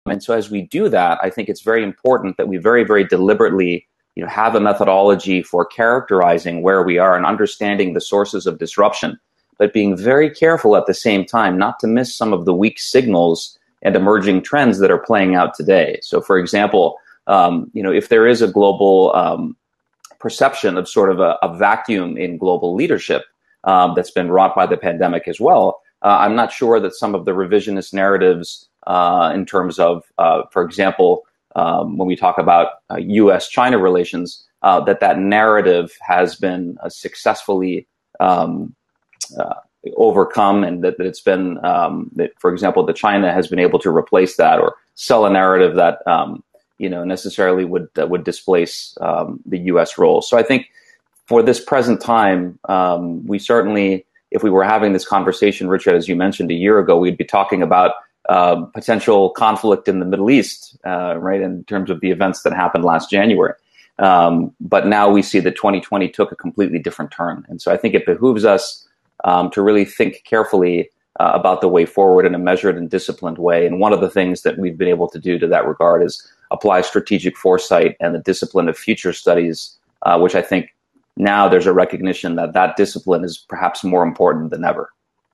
And so as we do that, I think it's very important that we very, very deliberately have a methodology for characterizing where we are and understanding the sources of disruption, but being very careful at the same time not to miss some of the weak signals and emerging trends that are playing out today. So, for example, if there is a global perception of sort of a vacuum in global leadership that's been wrought by the pandemic as well, I'm not sure that some of the revisionist narratives in terms of, for example, when we talk about U.S.-China relations, that narrative has been successfully overcome, and that it's been, that, for example, that China has been able to replace that or sell a narrative that necessarily would displace the U.S. role. So I think for this present time, we certainly, if we were having this conversation, Richard, as you mentioned a year ago, we'd be talking about potential conflict in the Middle East, right, in terms of the events that happened last January. But now we see that 2020 took a completely different turn. And so I think it behooves us to really think carefully about the way forward in a measured and disciplined way. And one of the things that we've been able to do to that regard is apply strategic foresight and the discipline of future studies, which I think now there's a recognition that discipline is perhaps more important than ever.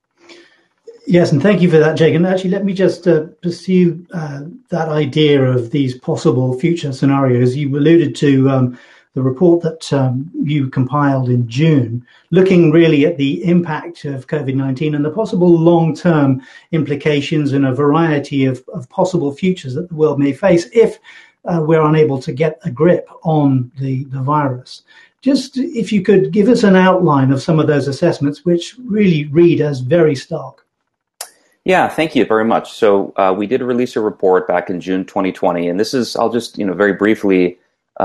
Yes, and thank you for that, Jake. And actually, let me just pursue that idea of these possible future scenarios. You alluded to the report that you compiled in June, looking really at the impact of COVID-19 and the possible long-term implications and a variety of possible futures that the world may face if we're unable to get a grip on the virus. Just if you could give us an outline of some of those assessments, which really read as very stark. Yeah, thank you very much. So we did release a report back in June 2020, and this is, I'll just very briefly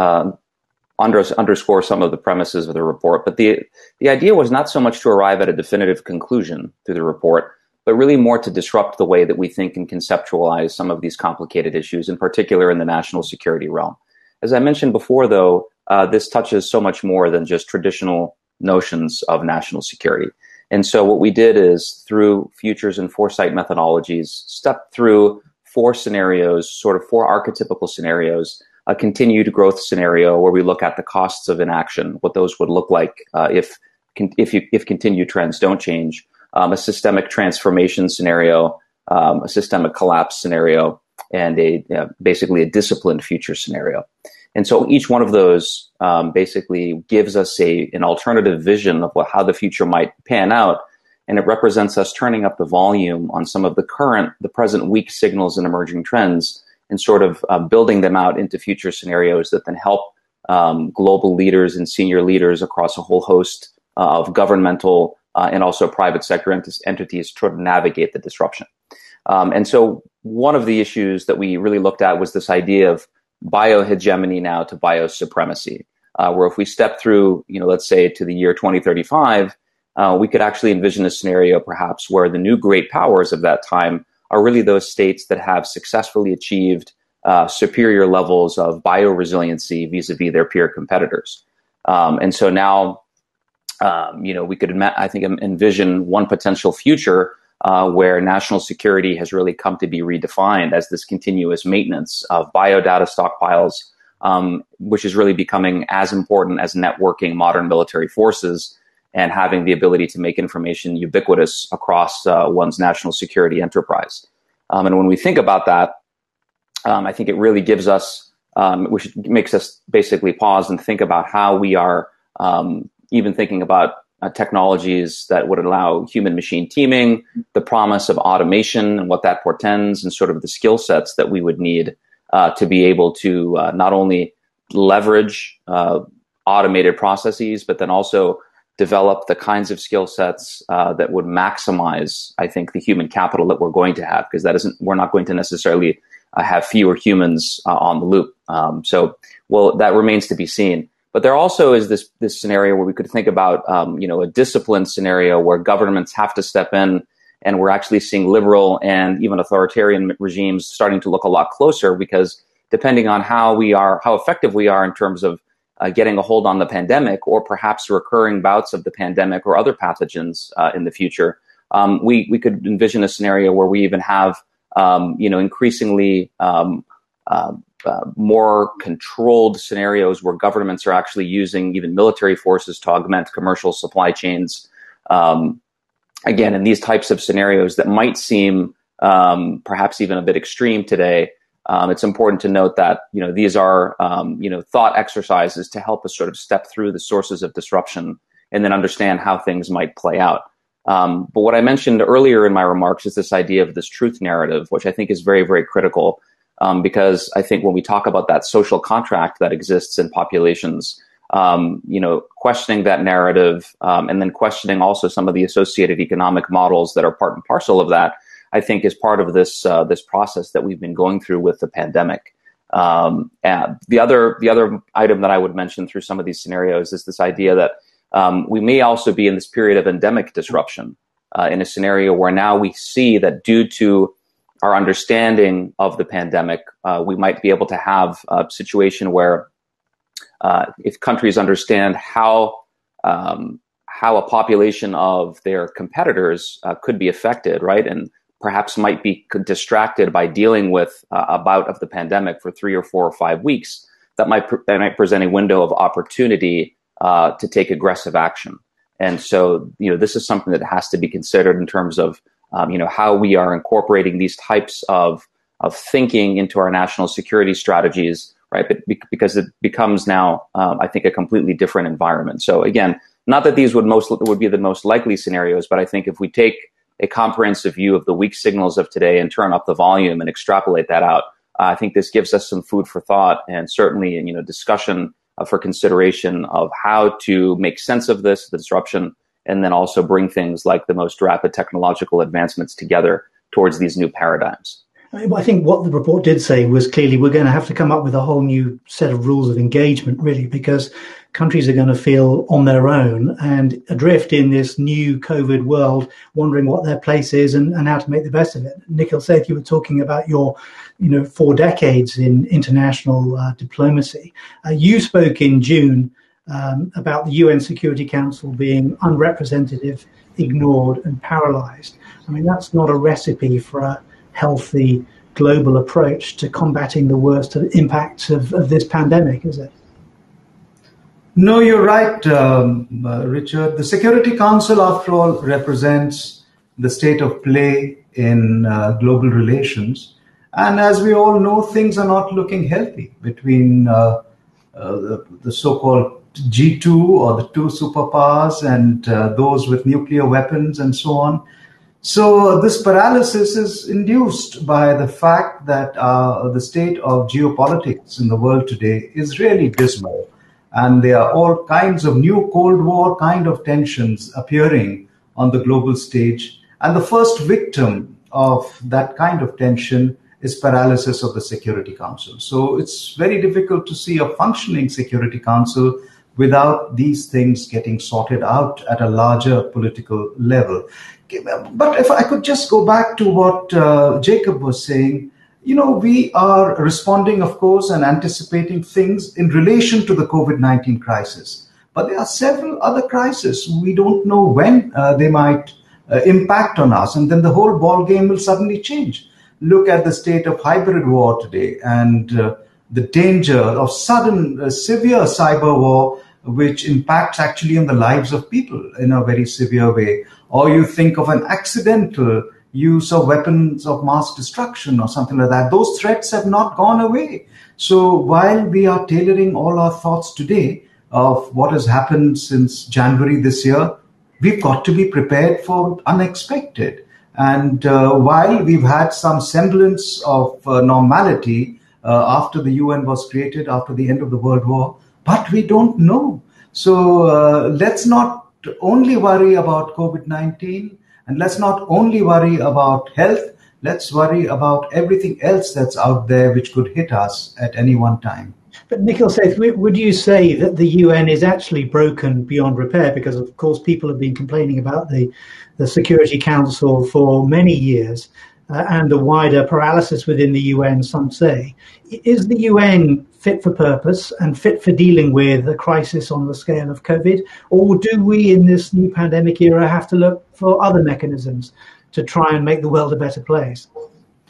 underscore some of the premises of the report. But the idea was not so much to arrive at a definitive conclusion through the report, but really more to disrupt the way that we think and conceptualize some of these complicated issues, in particular in the national security realm. As I mentioned before, though, this touches so much more than just traditional notions of national security. And so what we did is, through futures and foresight methodologies, step through four scenarios, sort of four archetypical scenarios: a continued growth scenario where we look at the costs of inaction, what those would look like if continued trends don't change; a systemic transformation scenario, a systemic collapse scenario, and basically a disciplined future scenario. And so each one of those basically gives us an alternative vision of how the future might pan out, and it represents us turning up the volume on some of the present weak signals and emerging trends, and sort of building them out into future scenarios that then help global leaders and senior leaders across a whole host of governmental and also private sector entities to navigate the disruption. And so one of the issues that we really looked at was this idea of biohegemony now to biosupremacy, where if we step through, let's say to the year 2035, we could actually envision a scenario perhaps where the new great powers of that time are really those states that have successfully achieved superior levels of bioresiliency vis-a-vis their peer competitors. And so now, we could, I think, envision one potential future where national security has really come to be redefined as this continuous maintenance of biodata stockpiles, which is really becoming as important as networking modern military forces and having the ability to make information ubiquitous across one's national security enterprise. And when we think about that, I think it really gives us, which makes us basically pause and think about how we are even thinking about technologies that would allow human-machine teaming, the promise of automation and what that portends, and sort of the skill sets that we would need to be able to not only leverage automated processes, but then also develop the kinds of skill sets that would maximize, I think, the human capital that we're going to have, because we're not going to necessarily have fewer humans on the loop. So that remains to be seen. But there also is this scenario where we could think about, a disciplined scenario where governments have to step in, and we're actually seeing liberal and even authoritarian regimes starting to look a lot closer, because depending on how effective we are in terms of getting a hold on the pandemic, or perhaps recurring bouts of the pandemic or other pathogens in the future, we could envision a scenario where we even have increasingly more controlled scenarios where governments are actually using even military forces to augment commercial supply chains. Again, in these types of scenarios that might seem perhaps even a bit extreme today, it's important to note that these are thought exercises to help us sort of step through the sources of disruption and then understand how things might play out. But what I mentioned earlier in my remarks is this idea of this truth narrative, which I think is very, very critical, because I think when we talk about that social contract that exists in populations, questioning that narrative and then questioning also some of the associated economic models that are part and parcel of that, I think is part of this process that we've been going through with the pandemic. And the other item that I would mention through some of these scenarios is this idea that we may also be in this period of endemic disruption in a scenario where now we see that due to our understanding of the pandemic, we might be able to have a situation where if countries understand how a population of their competitors could be affected, right, and perhaps might be distracted by dealing with a bout of the pandemic for 3 or 4 or 5 weeks, that might present a window of opportunity to take aggressive action. And so, this is something that has to be considered in terms of, how we are incorporating these types of thinking into our national security strategies, right? But because it becomes now, I think, a completely different environment. So again, not that these would be the most likely scenarios, but I think if we take a comprehensive view of the weak signals of today and turn up the volume and extrapolate that out, I think this gives us some food for thought and certainly, discussion for consideration of how to make sense of the disruption, and then also bring things like the most rapid technological advancements together towards these new paradigms. I think what the report did say was clearly we're going to have to come up with a whole new set of rules of engagement, really, because countries are going to feel on their own and adrift in this new COVID world, wondering what their place is and how to make the best of it. Nikhil, Seth, you were talking about your 4 decades in international diplomacy. You spoke in June about the UN Security Council being unrepresentative, ignored and paralyzed. I mean, that's not a recipe for a healthy global approach to combating the worst impacts of this pandemic, is it? No, you're right, Richard. The Security Council, after all, represents the state of play in global relations. And as we all know, things are not looking healthy between the so-called G2 or the 2 superpowers and those with nuclear weapons and so on. So this paralysis is induced by the fact that the state of geopolitics in the world today is really dismal. And there are all kinds of new Cold War kind of tensions appearing on the global stage. And the first victim of that kind of tension is paralysis of the Security Council. So it's very difficult to see a functioning Security Council without these things getting sorted out at a larger political level. But if I could just go back to what Jacob was saying, we are responding, of course, and anticipating things in relation to the COVID-19 crisis. But there are several other crises. We don't know when they might impact on us, and then the whole ball game will suddenly change. Look at the state of hybrid war today and the danger of sudden severe cyber war, which impacts actually on the lives of people in a very severe way. Or you think of an accidental use of weapons of mass destruction or something like that. Those threats have not gone away. So while we are tailoring all our thoughts today of what has happened since January this year, we've got to be prepared for unexpected. And while we've had some semblance of normality after the UN was created, after the end of the World War, but we don't know. So let's not only worry about COVID-19, and let's not only worry about health, let's worry about everything else that's out there which could hit us at any one time. But Nikhil, Seth, would you say that the UN is actually broken beyond repair? Because, of course, people have been complaining about the Security Council for many years and the wider paralysis within the UN, some say. Is the UN fit for purpose and fit for dealing with a crisis on the scale of COVID? Or do we, in this new pandemic era, have to look for other mechanisms to try and make the world a better place?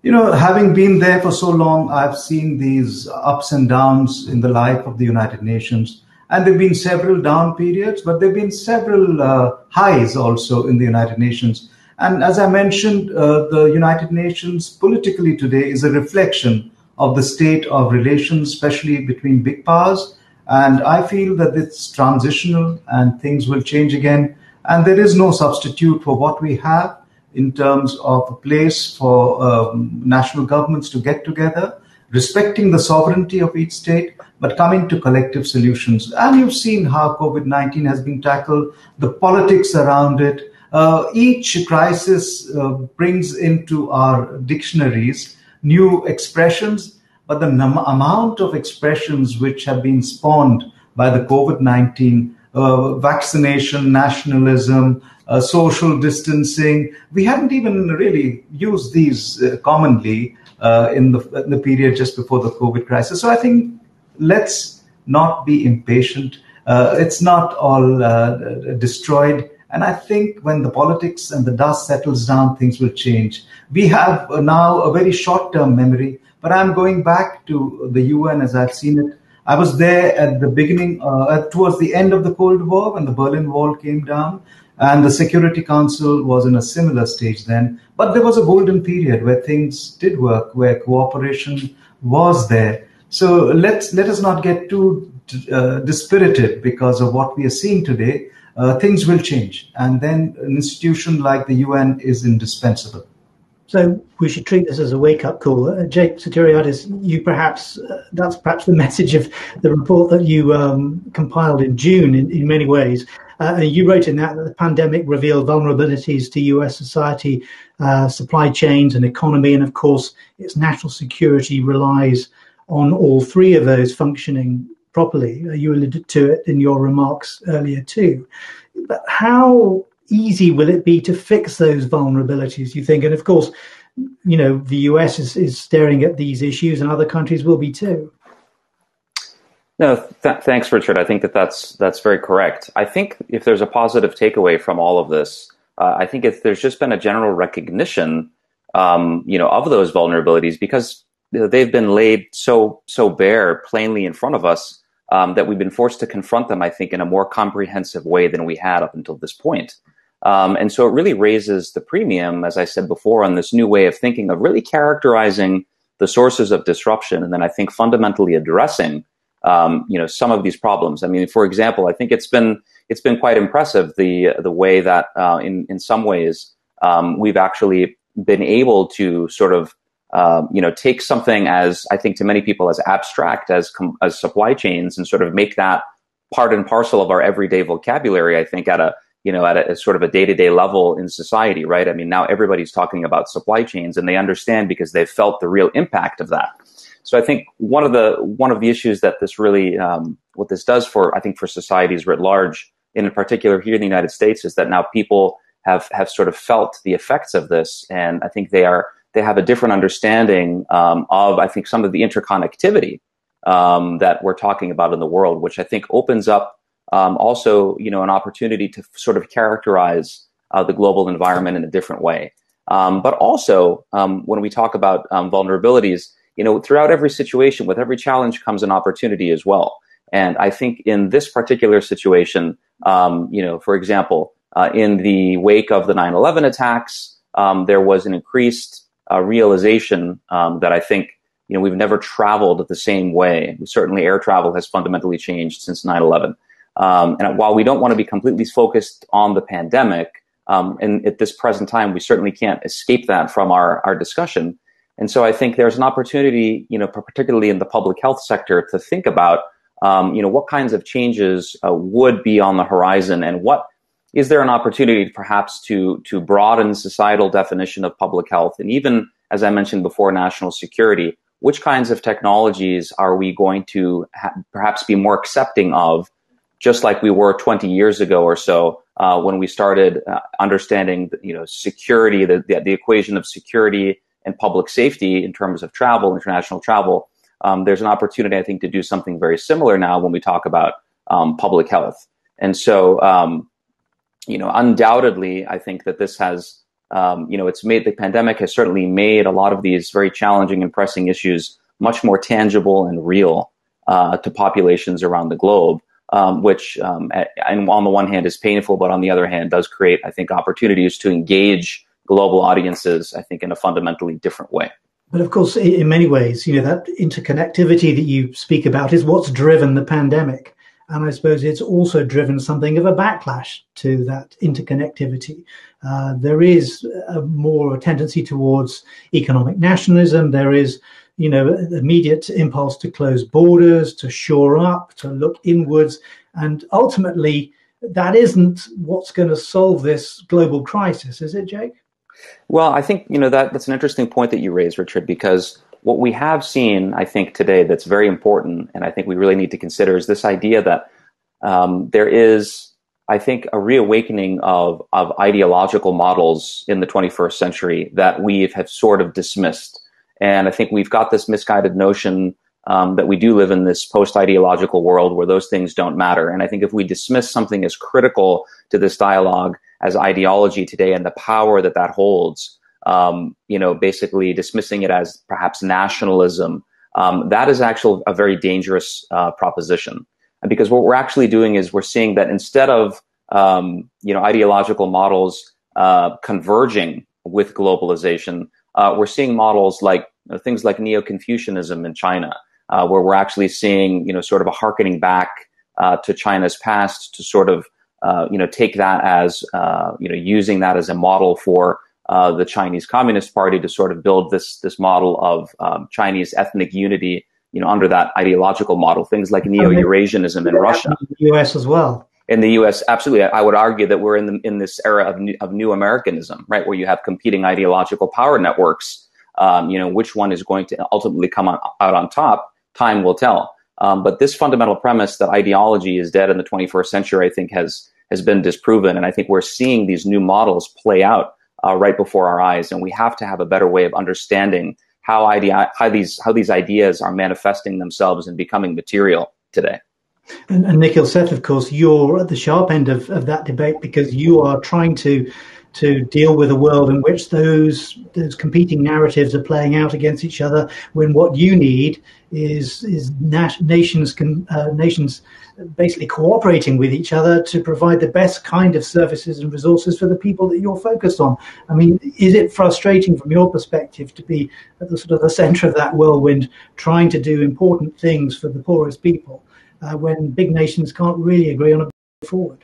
Having been there for so long, I've seen these ups and downs in the life of the United Nations. And there have been several down periods, but there have been several highs also in the United Nations. And as I mentioned, the United Nations politically today is a reflection of the state of relations, especially between big powers. And I feel that it's transitional and things will change again. And there is no substitute for what we have in terms of a place for national governments to get together, respecting the sovereignty of each state, but coming to collective solutions. And you've seen how COVID-19 has been tackled, the politics around it. Each crisis brings into our dictionaries new expressions, but the amount of expressions which have been spawned by the COVID-19, vaccination, nationalism, social distancing, we hadn't even really used these commonly in the period just before the COVID crisis. So I think let's not be impatient. It's not all destroyed. And I think when the politics and the dust settles down, things will change. We have now a very short-term memory, but I'm going back to the UN as I've seen it. I was there at the beginning, towards the end of the Cold War when the Berlin Wall came down, and the Security Council was in a similar stage then. But there was a golden period where things did work, where cooperation was there. So let us not get too dispirited because of what we are seeing today. Things will change, and then an institution like the UN is indispensable. So we should treat this as a wake-up call. Jake Sotiriadis, that's perhaps the message of the report that you compiled in June in many ways. You wrote in that the pandemic revealed vulnerabilities to US society, supply chains and economy, and of course its national security relies on all three of those functioning properly. You alluded to it in your remarks earlier too. But how easy will it be to fix those vulnerabilities, you think? And of course, the US is staring at these issues, and other countries will be too. No, thanks, Richard. I think that's very correct. I think if there's a positive takeaway from all of this, I think there's just been a general recognition, of those vulnerabilities, because they've been laid so bare, plainly in front of us, that we've been forced to confront them, I think, in a more comprehensive way than we had up until this point. And so it really raises the premium, as I said before, on this new way of thinking of really characterizing the sources of disruption, and then I think fundamentally addressing, some of these problems. I mean, for example, I think it's been quite impressive the way that in some ways we've actually been able to sort of take something as, I think to many people, as abstract as supply chains, and sort of make that part and parcel of our everyday vocabulary, I think, at a sort of a day-to-day level in society, right? I mean, now everybody's talking about supply chains, and they understand because they've felt the real impact of that. So I think one of the issues that this really, what this does for societies writ large, in particular here in the United States, is that now people have sort of felt the effects of this, and I think they have a different understanding of, I think, some of the interconnectivity that we're talking about in the world, which I think opens up also, an opportunity to sort of characterize the global environment in a different way. But also, when we talk about vulnerabilities, throughout every situation, with every challenge comes an opportunity as well. And I think in this particular situation, for example, in the wake of the 9/11 attacks, there was an increased realization that I think, we've never traveled the same way. Certainly air travel has fundamentally changed since 9/11. And while we don't want to be completely focused on the pandemic, and at this present time, we certainly can't escape that from our discussion. And so I think there's an opportunity, particularly in the public health sector, to think about, what kinds of changes would be on the horizon, and what is there an opportunity perhaps to broaden societal definition of public health, and even, as I mentioned before, national security. Which kinds of technologies are we going to perhaps be more accepting of, just like we were 20 years ago or so, when we started understanding, security, the equation of security and public safety in terms of travel, international travel. There's an opportunity, I think, to do something very similar now when we talk about public health. And so, undoubtedly, I think that this has the pandemic has certainly made a lot of these very challenging and pressing issues much more tangible and real to populations around the globe, which and on the one hand is painful, but on the other hand does create, I think, opportunities to engage global audiences, I think, in a fundamentally different way. But of course, in many ways, that interconnectivity that you speak about is what's driven the pandemic. And I suppose it's also driven something of a backlash to that interconnectivity. There is a tendency towards economic nationalism. There is, immediate impulse to close borders, to shore up, to look inwards. And ultimately, that isn't what's going to solve this global crisis, is it, Jake? Well, I think, that's an interesting point that you raised, Richard, because what we have seen, I think, today that's very important, and I think we really need to consider, is this idea that there is, I think, a reawakening of ideological models in the 21st century that we have sort of dismissed. And I think we've got this misguided notion that we do live in this post-ideological world where those things don't matter. And I think if we dismiss something as critical to this dialogue as ideology today and the power that holds, basically dismissing it as perhaps nationalism, that is actually a very dangerous proposition. And because what we're actually doing is we're seeing that instead of, ideological models converging with globalization, we're seeing models like things like Neo-Confucianism in China, where we're actually seeing, sort of a hearkening back to China's past to sort of, take that as, using that as a model for the Chinese Communist Party to sort of build this model of Chinese ethnic unity, under that ideological model. Things like Neo-Eurasianism in Russia, in the U.S. as well. In the U.S., absolutely. I would argue that we're in this era of new Americanism, right, where you have competing ideological power networks. Which one is going to ultimately come out on top? Time will tell. But this fundamental premise that ideology is dead in the 21st century, I think, has been disproven, and I think we're seeing these new models play out right before our eyes, and we have to have a better way of understanding how these ideas are manifesting themselves and becoming material today. And Nikhil, Seth, of course, you're at the sharp end of that debate because you are trying to deal with a world in which those competing narratives are playing out against each other, when what you need is nations basically cooperating with each other to provide the best kind of services and resources for the people that you're focused on. I mean, is it frustrating from your perspective to be at the sort of the center of that whirlwind, trying to do important things for the poorest people, when big nations can't really agree on a way forward?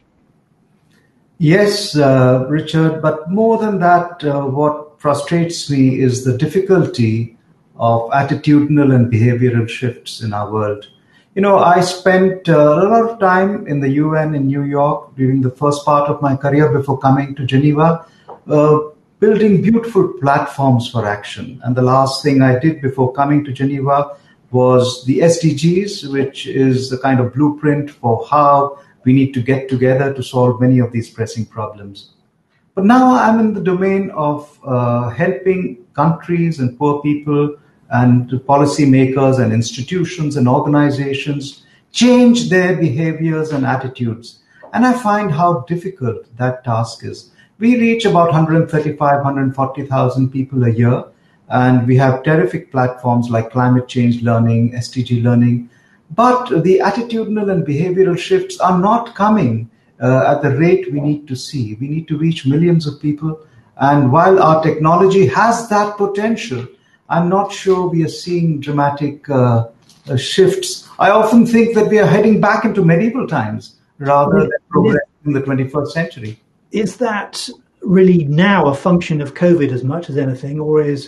Yes, Richard, but more than that, what frustrates me is the difficulty of attitudinal and behavioral shifts in our world. I spent a lot of time in the UN in New York during the first part of my career before coming to Geneva, building beautiful platforms for action. And the last thing I did before coming to Geneva was the SDGs, which is the kind of blueprint for how we need to get together to solve many of these pressing problems. But now I'm in the domain of helping countries and poor people and policymakers and institutions and organizations change their behaviors and attitudes. And I find how difficult that task is. We reach about 135, 140,000 people a year, and we have terrific platforms like climate change learning, SDG learning. But the attitudinal and behavioral shifts are not coming at the rate we need to see. We need to reach millions of people. And while our technology has that potential, I'm not sure we are seeing dramatic shifts. I often think that we are heading back into medieval times rather than progress in the 21st century. Is that really now a function of COVID as much as anything, or is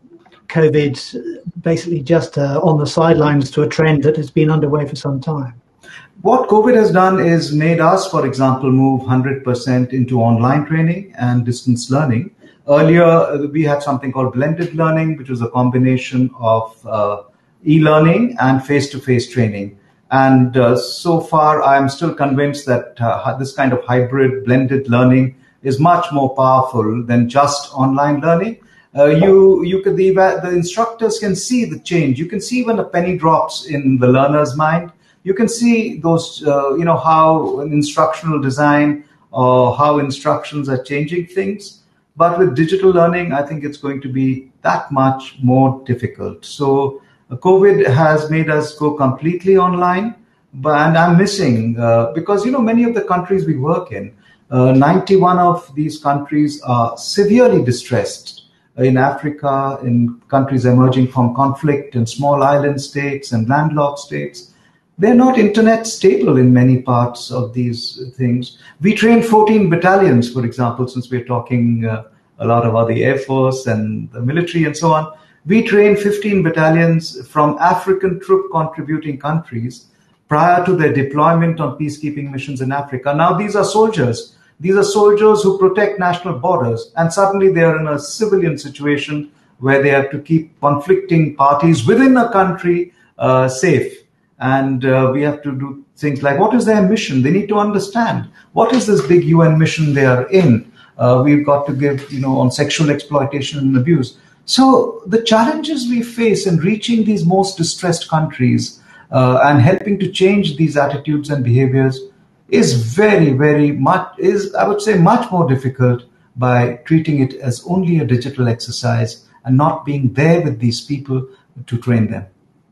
COVID basically just on the sidelines to a trend that has been underway for some time? What COVID has done is made us, for example, move 100% into online training and distance learning. Earlier, we had something called blended learning, which was a combination of e-learning and face-to-face training. And so far, I'm still convinced that this kind of hybrid blended learning is much more powerful than just online learning. The instructors can see the change. You can see when a penny drops in the learner's mind. You can see those, how an instructional design or how instructions are changing things. But with digital learning, I think it's going to be that much more difficult. So COVID has made us go completely online, and I'm missing because many of the countries we work in, 91 of these countries are severely distressed. In Africa, in countries emerging from conflict, in small island states and landlocked states, they're not internet stable in many parts of these things. We train 14 battalions, for example, since we're talking a lot about the Air Force and the military and so on. We train 15 battalions from African troop contributing countries prior to their deployment on peacekeeping missions in Africa. Now, these are soldiers. These are soldiers who protect national borders, and suddenly they are in a civilian situation where they have to keep conflicting parties within a country safe. And we have to do things like, what is their mission? They need to understand, what is this big UN mission they are in? We've got to give, on sexual exploitation and abuse. So the challenges we face in reaching these most distressed countries and helping to change these attitudes and behaviors is very, very much, I would say, much more difficult by treating it as only a digital exercise and not being there with these people to train them.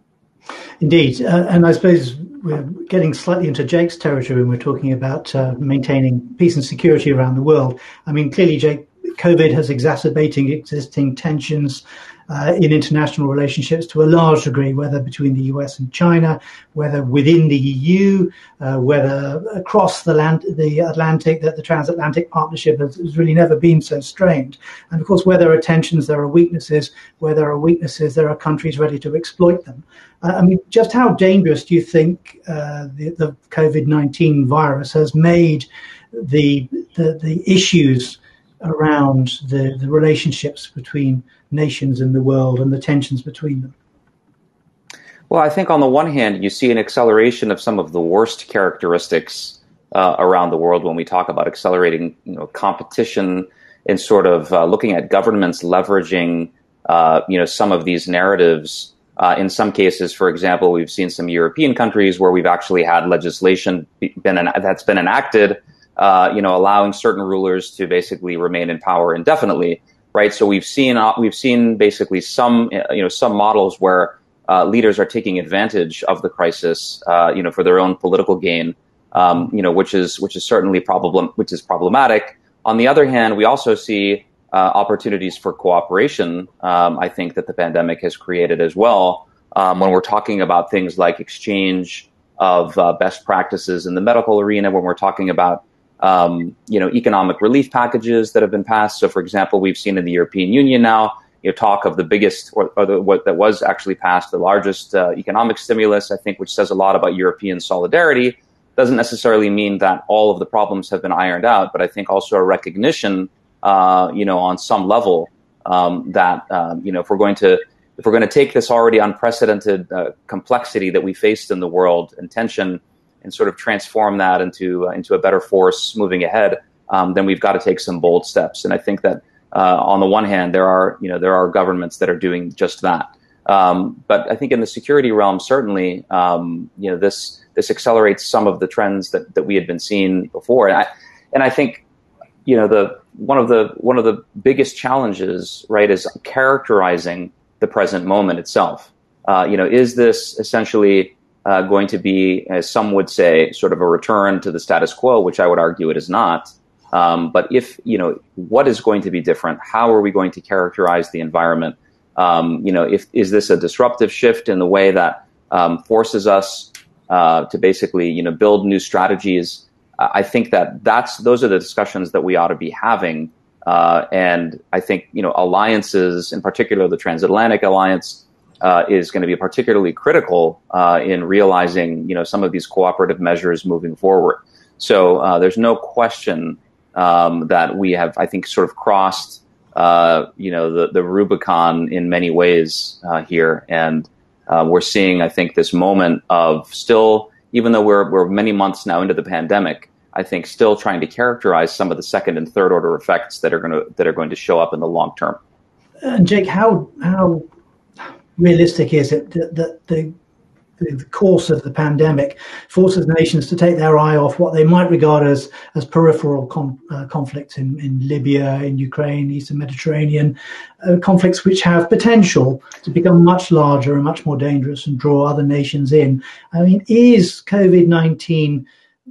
Indeed. And I suppose we're getting slightly into Jake's territory when we're talking about maintaining peace and security around the world. I mean, clearly, Jake, COVID has exacerbated existing tensions in international relationships to a large degree, whether between the US and China, whether within the EU, whether across the Atlantic, that the transatlantic partnership has really never been so strained. And of course, where there are tensions, there are weaknesses. Where there are weaknesses, there are countries ready to exploit them. I mean, just how dangerous do you think the COVID-19 virus has made the issues around the relationships between nations in the world and the tensions between them? Well, I think on the one hand, you see an acceleration of some of the worst characteristics around the world when we talk about accelerating, competition and sort of looking at governments leveraging, some of these narratives. In some cases, for example, we've seen some European countries where we've actually had legislation that's been enacted, allowing certain rulers to basically remain in power indefinitely, right? So we've seen basically some models where leaders are taking advantage of the crisis, for their own political gain, which is certainly problematic. On the other hand, we also see opportunities for cooperation. I think that the pandemic has created as well, when we're talking about things like exchange of best practices in the medical arena, when we're talking about economic relief packages that have been passed. So, for example, we've seen in the European Union now, talk of the biggest, what that was actually passed, the largest economic stimulus, I think, which says a lot about European solidarity. Doesn't necessarily mean that all of the problems have been ironed out, but I think also a recognition, on some level, that if we're going to take this already unprecedented complexity that we faced in the world and tension, and sort of transform that into a better force moving ahead, then we've got to take some bold steps. And I think that on the one hand, there are governments that are doing just that. But I think in the security realm, certainly, this accelerates some of the trends that we had been seeing before. And I think one of the biggest challenges, right, is characterizing the present moment itself. Is this essentially going to be, as some would say, sort of a return to the status quo, which I would argue it is not. But if, what is going to be different? How are we going to characterize the environment? Is this a disruptive shift in the way that forces us to basically, build new strategies? I think those are the discussions that we ought to be having. And I think, alliances, in particular the transatlantic alliance, is going to be particularly critical in realizing, some of these cooperative measures moving forward. So there's no question that we have, I think, sort of crossed, the Rubicon in many ways here, and we're seeing, I think, this moment of still, even though we're many months now into the pandemic, I think still trying to characterize some of the second and third order effects that are going to show up in the long term. Jake, how realistic is it that the the course of the pandemic forces nations to take their eye off what they might regard as peripheral conflicts in Libya, in Ukraine, Eastern Mediterranean, conflicts which have potential to become much larger and much more dangerous and draw other nations in. I mean, is COVID-19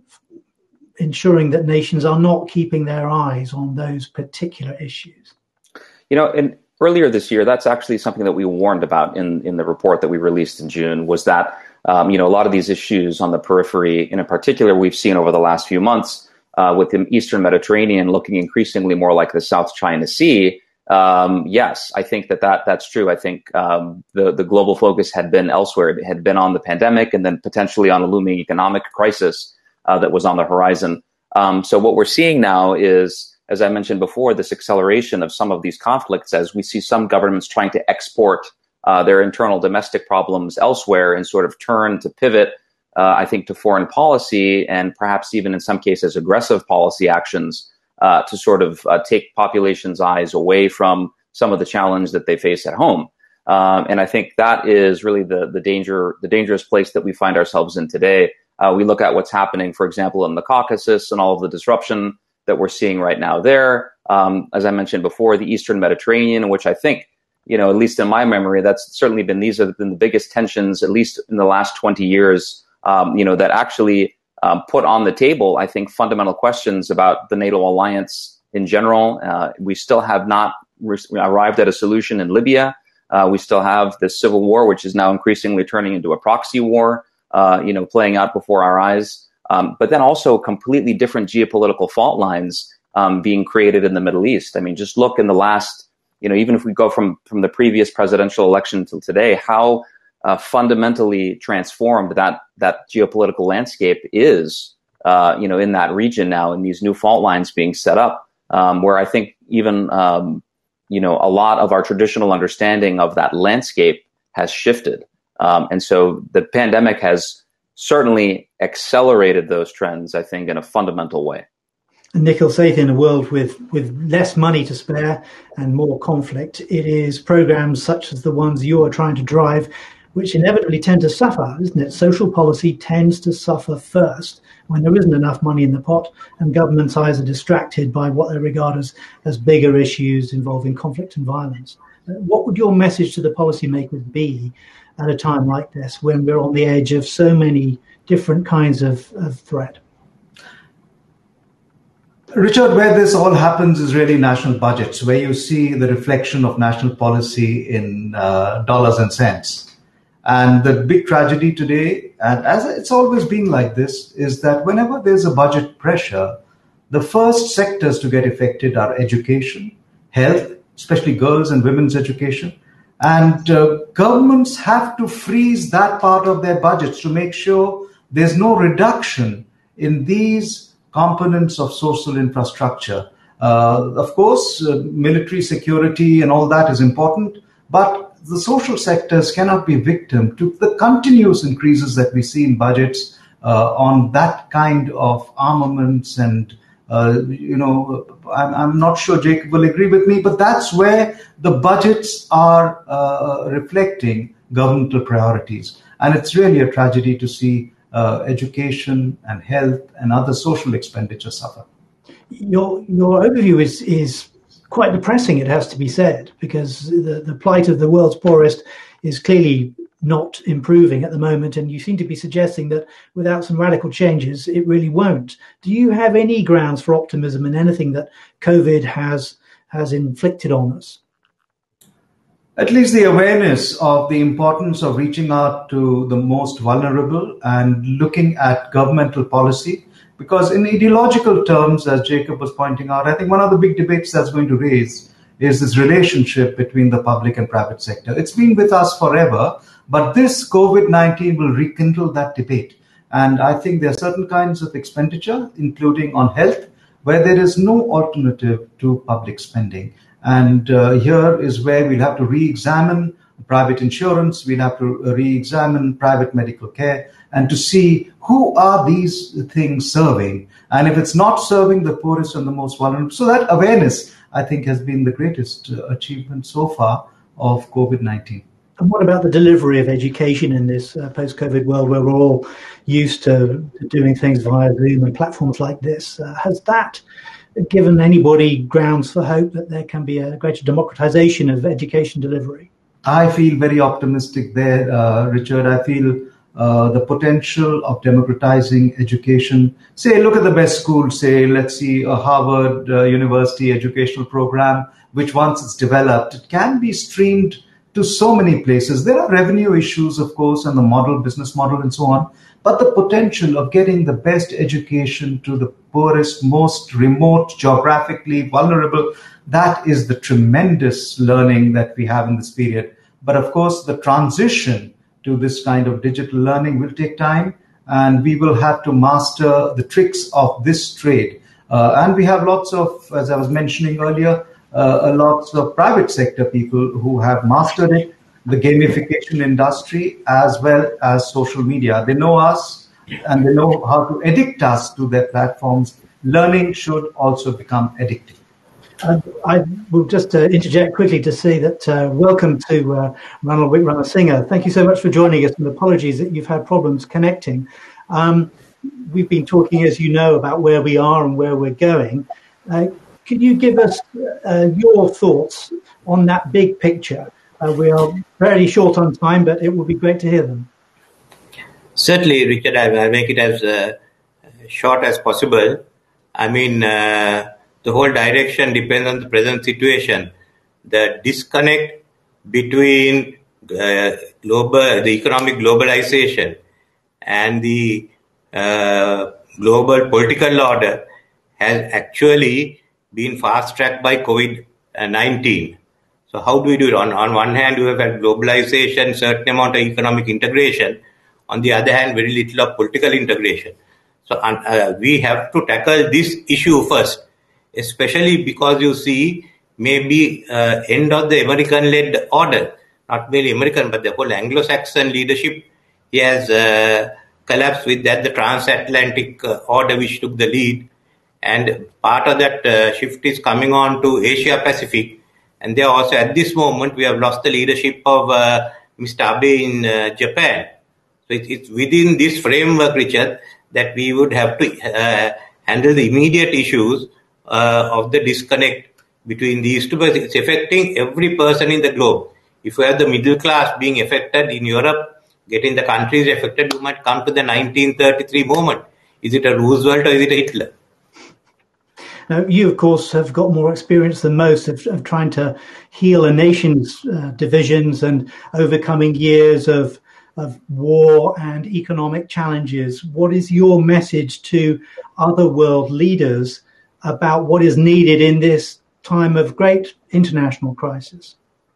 ensuring that nations are not keeping their eyes on those particular issues? And earlier this year, that's actually something that we warned about in the report that we released in June, was that, a lot of these issues on the periphery, and in particular, we've seen over the last few months with the Eastern Mediterranean looking increasingly more like the South China Sea. Yes, I think that's true. I think the global focus had been elsewhere. It had been on the pandemic and then potentially on a looming economic crisis that was on the horizon. So what we're seeing now is, as I mentioned before, this acceleration of some of these conflicts as we see some governments trying to export their internal domestic problems elsewhere and sort of turn to pivot, I think, to foreign policy and perhaps even in some cases aggressive policy actions to sort of take populations' eyes away from some of the challenge that they face at home. And I think that is really the dangerous place that we find ourselves in today. We look at what's happening, for example, in the Caucasus and all of the disruption that we're seeing right now there. As I mentioned before, the Eastern Mediterranean, which I think, at least in my memory, these have been the biggest tensions, at least in the last 20 years, that actually put on the table, I think, fundamental questions about the NATO alliance in general. We still have not arrived at a solution in Libya. We still have this civil war, which is now increasingly turning into a proxy war, playing out before our eyes. But then also completely different geopolitical fault lines being created in the Middle East. I mean, just look in the last, even if we go from the previous presidential election till today, how fundamentally transformed that geopolitical landscape is, in that region now, and these new fault lines being set up, where I think even, a lot of our traditional understanding of that landscape has shifted. And so the pandemic has certainly accelerated those trends, I think, in a fundamental way. And Nikhil, Seth, in a world with less money to spare and more conflict, it is programs such as the ones you are trying to drive which inevitably tend to suffer, isn't it? Social policy tends to suffer first when there isn't enough money in the pot and governments' eyes are distracted by what they regard as bigger issues involving conflict and violence. What would your message to the policymakers be at a time like this, when we're on the edge of so many different kinds of threat? Richard, where this all happens is really national budgets, where you see the reflection of national policy in dollars and cents. And the big tragedy today, and as it's always been like this, is that whenever there's a budget pressure, the first sectors to get affected are education, health, especially girls' and women's education. And governments have to freeze that part of their budgets to make sure there's no reduction in these components of social infrastructure. Of course, military security and all that is important, but the social sectors cannot be victim to the continuous increases that we see in budgets on that kind of armaments. And, I'm not sure Jacob will agree with me, but that's where the budgets are reflecting governmental priorities. And it's really a tragedy to see education and health and other social expenditure suffer. Your overview is quite depressing, it has to be said, because the plight of the world's poorest is clearly not improving at the moment, and you seem to be suggesting that without some radical changes, it really won't. Do you have any grounds for optimism in anything that COVID has inflicted on us? At least the awareness of the importance of reaching out to the most vulnerable and looking at governmental policy. Because in ideological terms, as Jacob was pointing out, I think one of the big debates that's going to raise is this relationship between the public and private sector. It's been with us forever, but this COVID-19 will rekindle that debate. And I think there are certain kinds of expenditure, including on health, where there is no alternative to public spending. And here is where we'll have to re-examine private insurance, we'll have to re-examine private medical care, and to see who are these things serving. And if it's not serving the poorest and the most vulnerable, so that awareness, I think, has been the greatest achievement so far of COVID-19. And what about the delivery of education in this post-COVID world where we're all used to doing things via Zoom and platforms like this? Has that given anybody grounds for hope that there can be a greater democratization of education delivery? I feel very optimistic there, Richard. I feel the potential of democratizing education. Say, look at the best schools, say, let's see, a Harvard University educational program, which once it's developed, it can be streamed to so many places. There are revenue issues, of course, and the model, business model, and so on. But the potential of getting the best education to the poorest, most remote, geographically vulnerable, that is the tremendous learning that we have in this period. But of course, the transition to this kind of digital learning will take time, and we will have to master the tricks of this trade. And we have lots of, as I was mentioning earlier, lots of private sector people who have mastered it, the gamification industry, as well as social media. They know us and they know how to addict us to their platforms. Learning should also become addictive. I will just interject quickly to say that welcome to Ranil Wickremesinghe. Thank you so much for joining us, and apologies that you've had problems connecting. We've been talking, as you know, about where we are and where we're going. Could you give us your thoughts on that big picture? We are fairly short on time, but it would be great to hear them. Certainly, Richard, I'll make it as short as possible. I mean, the whole direction depends on the present situation. The disconnect between the economic globalization and the global political order has actually been fast-tracked by COVID-19. So how do we do it? On one hand, we have had globalization, certain amount of economic integration. On the other hand, very little of political integration. So we have to tackle this issue first, especially because you see maybe end of the American-led order, not merely American, but the whole Anglo-Saxon leadership has collapsed with that, the transatlantic order which took the lead. And part of that shift is coming on to Asia-Pacific. And there also, at this moment, we have lost the leadership of Mr. Abe in Japan. So it's within this framework, Richard, that we would have to handle the immediate issues of the disconnect between these two. But it's affecting every person in the globe. If you have the middle class being affected in Europe, getting the countries affected, you might come to the 1933 moment. Is it a Roosevelt or is it a Hitler? Now, you, of course, have got more experience than most of trying to heal a nation's divisions and overcoming years of war and economic challenges. What is your message to other world leaders about what is needed in this time of great international crisis?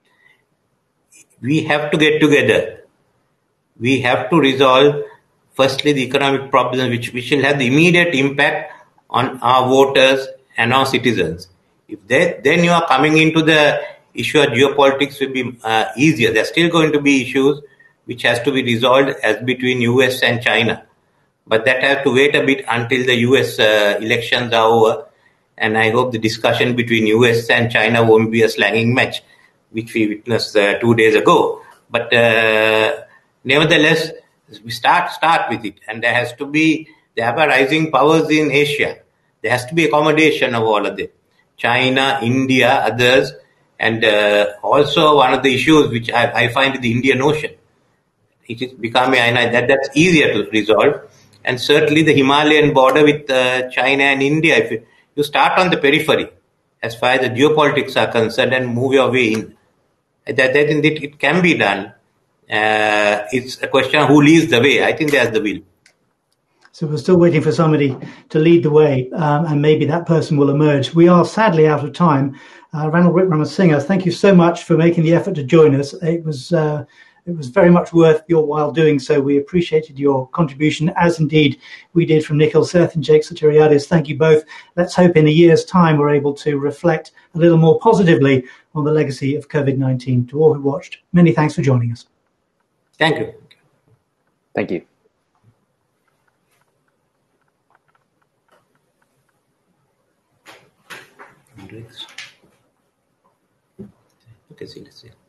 We have to get together. We have to resolve, firstly, the economic problems which will have the immediate impact on our voters and our citizens. Then you are coming into the issue of geopolitics will be easier. There are still going to be issues which has to be resolved as between US and China. But that has to wait a bit until the US elections are over. And I hope the discussion between US and China won't be a slanging match, which we witnessed 2 days ago. But nevertheless, we start with it. And there are rising powers in Asia. There has to be accommodation of all of them. China, India, others. And also one of the issues which I find is the Indian Ocean. It is becoming, that's easier to resolve. And certainly the Himalayan border with China and India, if you start on the periphery, as far as the geopolitics are concerned, and move your way in, it can be done. It's a question of who leads the way. I think there's the will. So we're still waiting for somebody to lead the way, and maybe that person will emerge. We are sadly out of time. Ranil Wickremesinghe, thank you so much for making the effort to join us. It was very much worth your while doing so. We appreciated your contribution, as indeed we did from Nikhil, Seth and Jake Sotiriadis. Thank you both. Let's hope in a year's time we're able to reflect a little more positively on the legacy of COVID-19. To all who watched, many thanks for joining us. Thank you. Thank you. Okay, see, let's see.